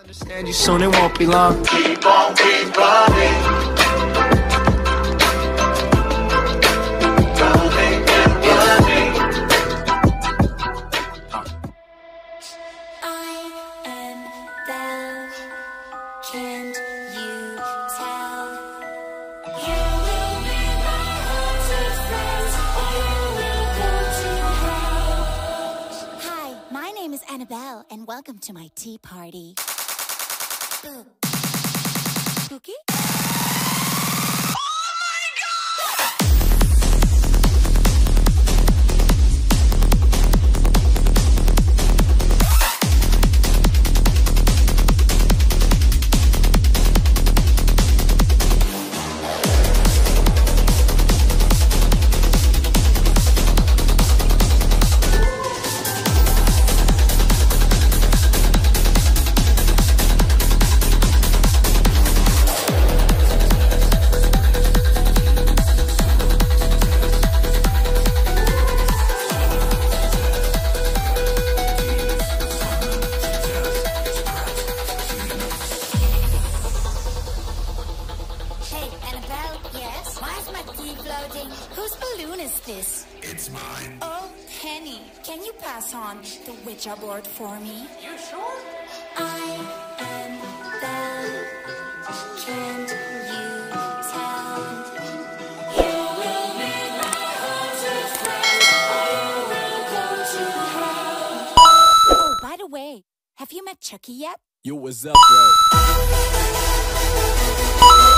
Understand you soon, it won't be long. Keep on, keep running. Running and running. I am Ldoe. Can't you tell? You will be my haunted friends, or you will go to hell. Hi, my name is Annabelle, and welcome to my tea party. Spooky? Hey, Annabelle, yes? Why is my tea floating? Whose balloon is this? It's mine. Oh, Penny, can you pass on the Ouija board for me? You sure? I am Ldoe. Can't you tell? You will be my haunted friend, or you will go to hell. Oh, by the way, have you met Chucky yet? Yo, what's up, bro?